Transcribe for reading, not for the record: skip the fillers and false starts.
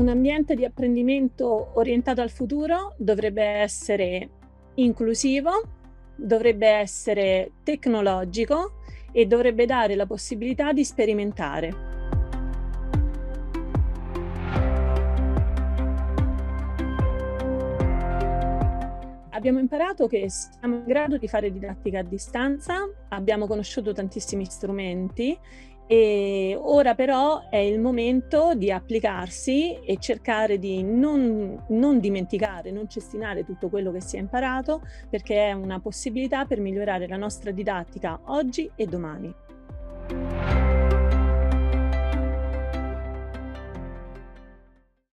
ambiente di apprendimento orientato al futuro dovrebbe essere inclusivo, dovrebbe essere tecnologico e dovrebbe dare la possibilità di sperimentare. Abbiamo imparato che siamo in grado di fare didattica a distanza, abbiamo conosciuto tantissimi strumenti e ora però è il momento di applicarsi e cercare di non dimenticare, non cestinare tutto quello che si è imparato, perché è una possibilità per migliorare la nostra didattica oggi e domani.